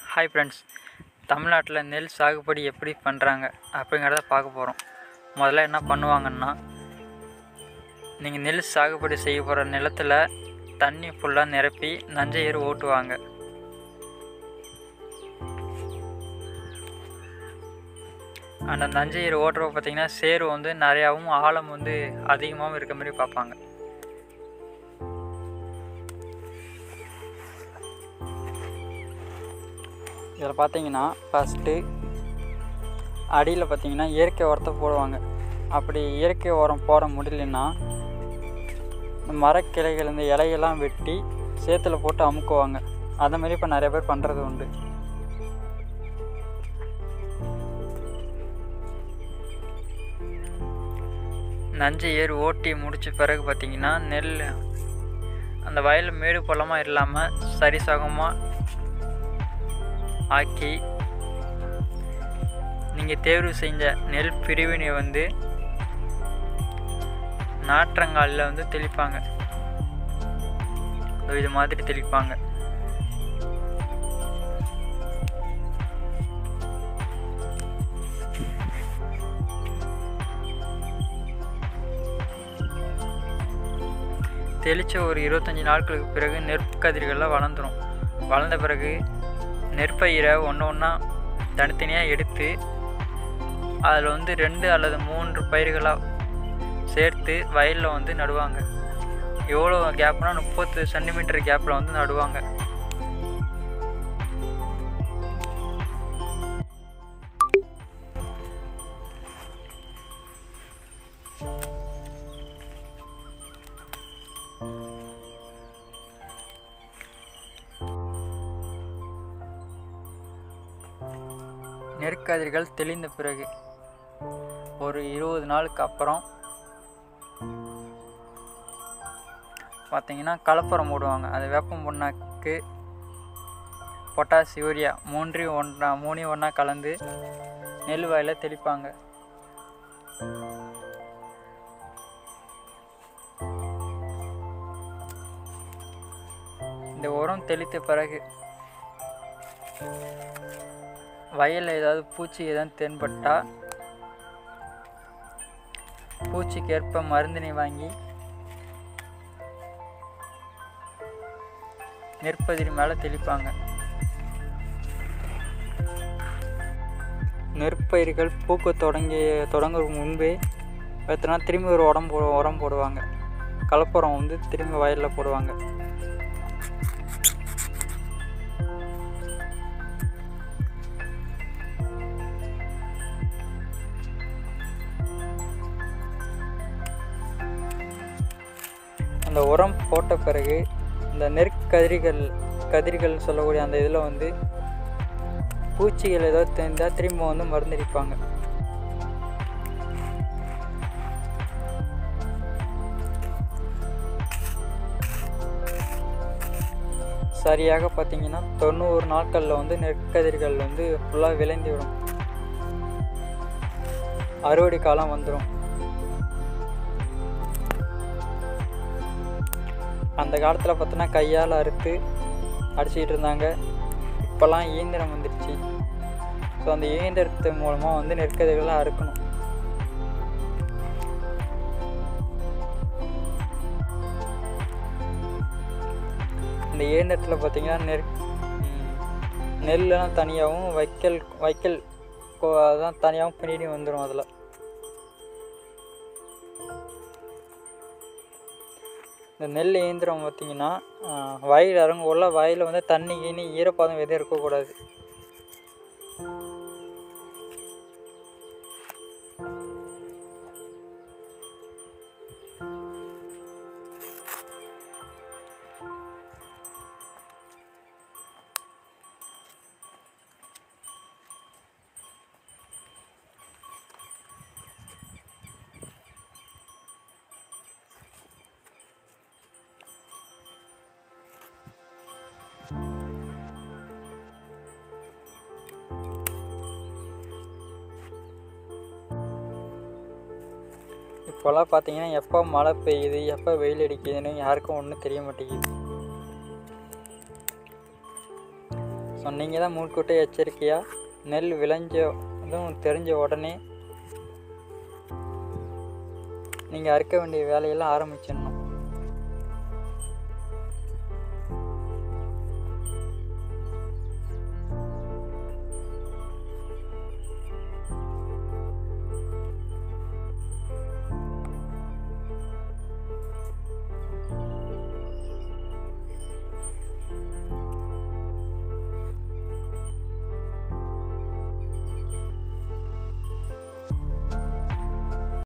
Hi friends, தமிழ்நாட்டில் நெல் சாகுபடி எப்படி பண்ணுறாங்க அப்படிங்கிறத பார்க்க போகிறோம். முதல்ல என்ன பண்ணுவாங்கன்னா, நீங்கள் நெல் சாகுபடி செய்ய போகிற நிலத்தில் தண்ணி ஃபுல்லாக நிரப்பி நஞ்சை ஏறு ஓட்டுவாங்க. அந்த நஞ்சை ஏறு ஓட்டுறப்ப பார்த்திங்கன்னா சேறு வந்து நிறையாவும் ஆழம் வந்து அதிகமாகவும் இருக்க மாதிரி பார்ப்பாங்க. இதில் பார்த்தீங்கன்னா ஃபஸ்ட்டு அடியில் பார்த்தீங்கன்னா இயற்கை உரத்தை போடுவாங்க. அப்படி இயற்கை உரம் போட முடியலன்னா மரக்கிளைகள் இந்த இலையெல்லாம் வெட்டி சேத்துல போட்டு அமுக்குவாங்க. அந்த மாதிரி இப்போ நிறைய பேர் பண்ணுறது உண்டு. நஞ்சை ஏறு ஓட்டி முடித்த பிறகு பார்த்திங்கன்னா நெல் அந்த வயலில் மேடு பள்ளமாக இல்லாமல் சரிசகமாக ஆக்கி நீங்கள் தேர்வு செஞ்ச நெல் பிரிவினை வந்து நாற்றங்காலில் வந்து தெளிப்பாங்க. இது மாதிரி தெளிப்பாங்க. தெளித்த ஒரு 25 நாட்களுக்கு பிறகு நெற்கதிர்கள்லாம் வளர்ந்துடும். வளர்ந்த பிறகு நெற்பயிரை ஒன்று ஒன்றா தனித்தனியாக எடுத்து அதில் வந்து 2 அல்லது 3 பயிர்களாக சேர்த்து வயலில் வந்து நடுவாங்க. எவ்வளோ கேப்னால் 30 சென்டிமீட்டர் கேப்பில் வந்து நடுவாங்க. நெற்கதிர்கள் தெளிந்த பிறகு ஒரு 20 நாளுக்கு அப்புறம் பார்த்திங்கன்னா கலப்பரம் போடுவாங்க. அது வேப்பம் புண்ணாக்கு, பொட்டாஸ், யூரியா மூணையும் ஒன்றா கலந்து நெல் வயலில் தெளிப்பாங்க. இந்த உரம் தெளித்த பிறகு வயலில் ஏதாவது பூச்சி ஏதாவது தென்பட்டால் பூச்சிக்கேற்ப மருந்தினை வாங்கி நெற்பயிர் மேலே தெளிப்பாங்க. நெற்பயிர்கள் பூக்க தொடங்குற முன்பே எத்தனை திரும்பி ஒரு உரம் போடுவாங்க. கலப்புரம் வந்து திரும்பி வயலில் போடுவாங்க. அந்த உரம் போட்ட பிறகு இந்த நெற்கதிர்கள் சொல்லக்கூடிய அந்த இதில் வந்து பூச்சிகள் ஏதாவது தெரிந்தால் திரும்ப வந்து மருந்தடிப்பாங்க. சரியாக பார்த்திங்கன்னா 90 நாட்களில் வந்து நெற்கதிர்கள் வந்து ஃபுல்லாக விளைந்து விடும். அறுவடை காலம் வந்துடும். அந்த காலத்தில் பார்த்தோன்னா கையால் அறுத்து அடிச்சிக்கிட்டு இருந்தாங்க. இப்போல்லாம் இயந்திரம் வந்துடுச்சு. ஸோ அந்த இயந்திரத்து மூலமாக வந்து நெற்கதிர்கள்லாம் அறுக்கணும். இந்த இயந்திரத்தில் பார்த்திங்கன்னா நெல்லாம் தனியாகவும் வைக்கல் அதான் தனியாகவும் பின்னாடி வந்துடும். அதில் இந்த நெல் இயந்திரம் பார்த்திங்கன்னா வயல் இறங்குள்ள வயலில் வந்து தண்ணி ஈரப்பதம் எதுவும் இருக்கக்கூடாது. இப்போல்லாம் பார்த்தீங்கன்னா எப்போ மழை பெய்யுது எப்போ வெயில் அடிக்குதுன்னு யாருக்கும் ஒன்றும் தெரிய மாட்டேங்குது. ஸோ நீங்கள் தான் முன்கூட்டியே எச்சரிக்கையாக நெல் விளைஞ்சதும் தெரிஞ்ச உடனே நீங்கள் அறுக்க வேண்டிய வேலையெல்லாம் ஆரம்பிச்சிடணும்.